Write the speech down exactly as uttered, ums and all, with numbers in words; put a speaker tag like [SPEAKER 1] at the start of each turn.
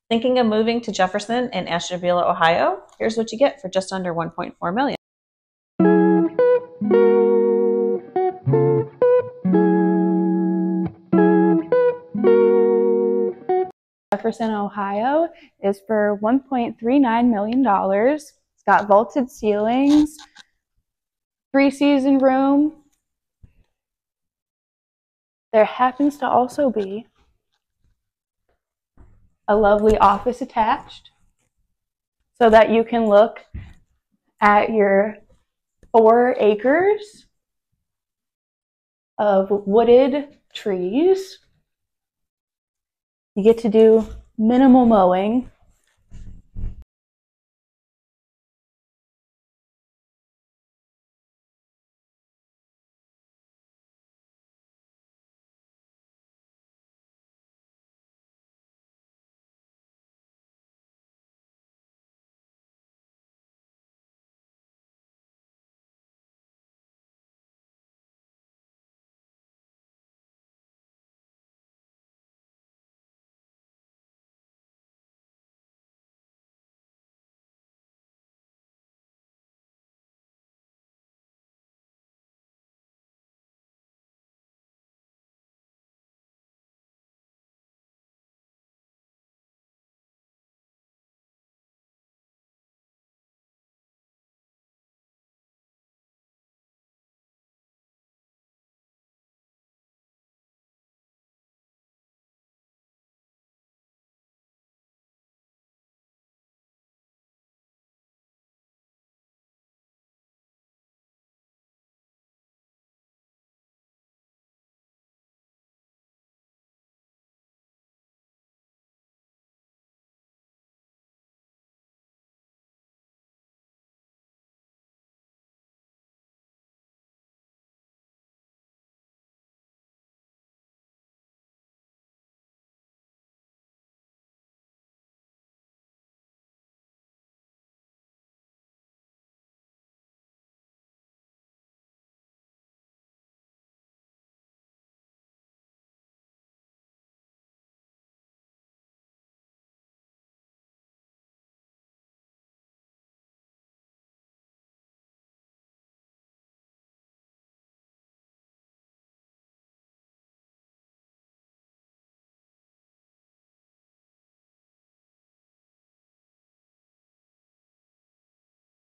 [SPEAKER 1] Thinking of moving to Jefferson in Ashtabula, Ohio? Here's what you get for just under one point four million dollars.
[SPEAKER 2] Jefferson, Ohio is for one point three nine million dollars. It's got vaulted ceilings, three-season room. There happens to also be a lovely office attached so that you can look at your four acres of wooded trees. You get to do minimal mowing